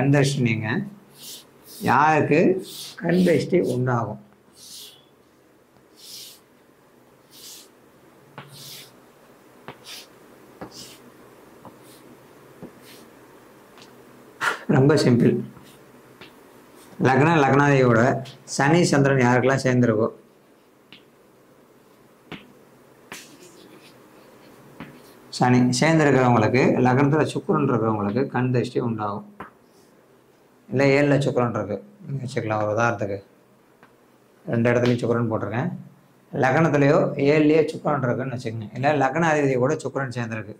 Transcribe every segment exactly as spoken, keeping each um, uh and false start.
கண் திருஷ்டி நீங்க யாருக்கு கண் திருஷ்டி உண்டாகும்? ரொம்ப சிம்பிள். லக்ன லக்னாதியோட சனி சந்திரன் யாருக்கெல்லாம் சேர்ந்துருக்கோ சனி சேர்ந்துருக்கிறவங்களுக்கு, லக்னத்தில் சுக்கிரன் இருக்கிறவங்களுக்கு கண் திருஷ்டி உண்டாகும். இல்லை ஏழில் சுக்கிரன் இருக்கு நீங்கள் வச்சுக்கலாம். ஒரு உதாரணத்துக்கு ரெண்டு இடத்துலையும் சுக்கிரன் போட்டிருக்கேன். லக்னத்துலேயோ ஏழுலேயோ சுக்கிரன் இருக்குன்னு வச்சுக்கோங்க. இல்லை லக்னாதிபதி கூட சுக்கிரன் சேர்ந்துருக்கு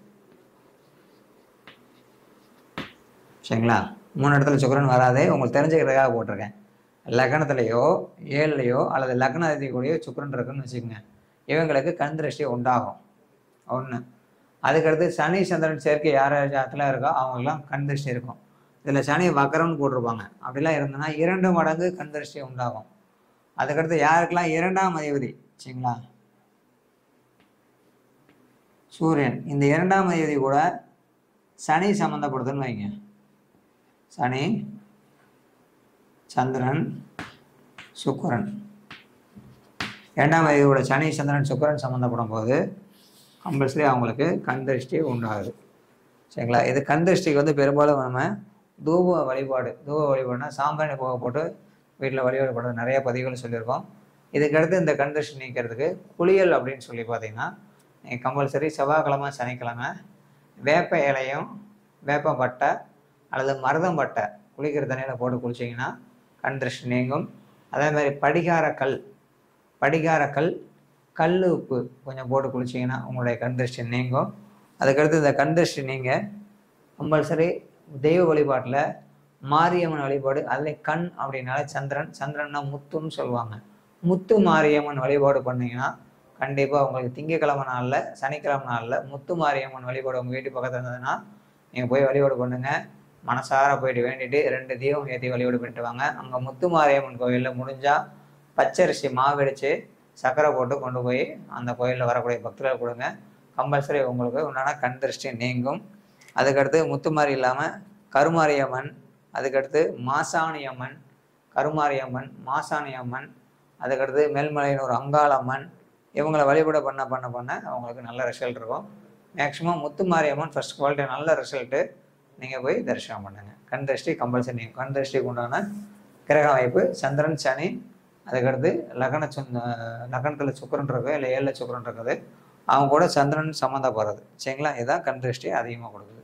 சரிங்களா. மூணு இடத்துல சுக்கிரன் வராதே உங்களுக்கு தெரிஞ்சுக்கிறதுக்காக போட்டிருக்கேன். லக்னத்துலேயோ ஏழுலையோ அல்லது லக்னாதிபதி கூடயோ சுக்கிரன் இருக்குன்னு வச்சுக்கோங்க. இவங்களுக்கு கண் திருஷ்டி உண்டாகும் ஒன்று. அதுக்கடுத்து சனி சந்திரன் சேர்க்கை யார் யாத்துல இருக்கோ அவங்கெல்லாம் கண் திருஷ்டி இருக்கும். இதில் சனி வக்கரம்னு போட்டிருப்பாங்க. அப்படிலாம் இருந்ததுன்னா இரண்டு மடங்கு கண் திருஷ்டி உண்டாகும். அதுக்கடுத்து யாருக்கெல்லாம் இரண்டாம் அதிபதி சரிங்களா சூரியன், இந்த இரண்டாம் அதிபதி கூட சனி சம்மந்தப்படுதுன்னு வைங்க. சனி சந்திரன் சுக்கிரன், இரண்டாம் அதிபதியோட சனி சந்திரன் சுக்கிரன் சம்மந்தப்படும் போது கம்பல்சரி அவங்களுக்கு கண் திருஷ்டி உண்டாகுது சரிங்களா. இது கண் திருஷ்டிக்கு வந்து பெரும்பாலும் நம்ம தூப வழிபாடு, தூப வழிபாடுனா சாம்பிராணி போக போட்டு வீட்டில் வழிபாடு பண்ணுறது நிறைய பதிவுகள் சொல்லியிருக்கோம். இதுக்கடுத்து இந்த கண் திருஷ்டி நீக்கிறதுக்கு குளியல் அப்படின்னு சொல்லி பார்த்தீங்கன்னா நீங்கள் கம்பல்சரி செவ்வாய்க்கிழமை சனிக்கிழமை வேப்ப இலையும் வேப்ப பட்டை அல்லது மருதம் பட்டை குளிக்கிற தண்ணியில் போட்டு குளிச்சிங்கன்னா கண் திருஷ்டி நீங்கும். அதே மாதிரி படிகார கல் படிகார கல் கல் உப்பு கொஞ்சம் போட்டு குளிச்சிங்கன்னா உங்களுடைய கண் திருஷ்டி நீங்கும். அதுக்கடுத்து இந்த கண் திருஷ்டி நீங்கள் கம்பல்சரி தெய்வ வழிபாட்டில் மாரியம்மன் வழிபாடு, அதில் கண் அப்படின்னாலே சந்திரன், சந்திரன்னா முத்துன்னு சொல்லுவாங்க. முத்து மாரியம்மன் வழிபாடு பண்ணிங்கன்னா கண்டிப்பாக உங்களுக்கு திங்கக்கிழமை நாளில் சனிக்கிழமை நாளில் முத்து மாரியம்மன் வழிபாடு உங்கள் வீட்டு பக்கத்தில் இருந்ததுன்னா நீங்கள் போய் வழிபாடு பண்ணுங்கள். மனசார போயிட்டு வேண்டிட்டு ரெண்டு தீபம் ஏற்றி வழிபாடு பண்ணிட்டு வாங்க. அங்கே முத்து மாரியம்மன் கோயிலில் முடிஞ்சால் பச்சரிசி மாவடித்து சக்கரை போட்டு கொண்டு போய் அந்த கோயிலில் வரக்கூடிய பக்தர்கள் கொடுங்க. கம்பல்சரி உங்களுக்கு உண்டான கண் திருஷ்டி நீங்கும். அதுக்கடுத்து முத்துமாரி இல்லாமல் கருமாரியம்மன், அதுக்கடுத்து மாசாணியம்மன், கருமாரியம்மன், மாசாணியம்மன், அதுக்கடுத்து மேல்மலையனூர் அங்காளம்மன், இவங்களை வழிபாடு பண்ண பண்ண பண்ண அவங்களுக்கு நல்ல ரிசல்ட் இருக்கும். மேக்ஸிமம் முத்துமாரியம்மன் ஃபர்ஸ்ட் குவாலிட்டி நல்ல ரிசல்ட்டு. நீங்கள் போய் தரிசனம் பண்ணுங்கள். கண் திருஷ்டி கம்பல்சரி நீங்கும். கண் திருஷ்டிக்கு உண்டான கிரக அமைப்பு சந்திரன் சனி, அதுக்கடுத்து லக்ன சுந்த லக்னத்தில் சுக்கிரன் இருக்குது இல்லை ஏழில் சுக்கிரன் இருக்குது, அவங்க கூட சந்திரன் சம்மந்தப்படுறது சரிங்களா. இதுதான் கண் திருஷ்டி அதிகமாக கொடுக்குது.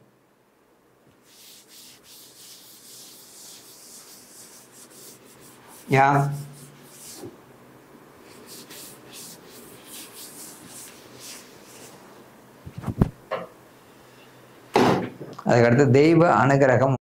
யா அதுக்கடுத்து தெய்வ அனுகிரகம்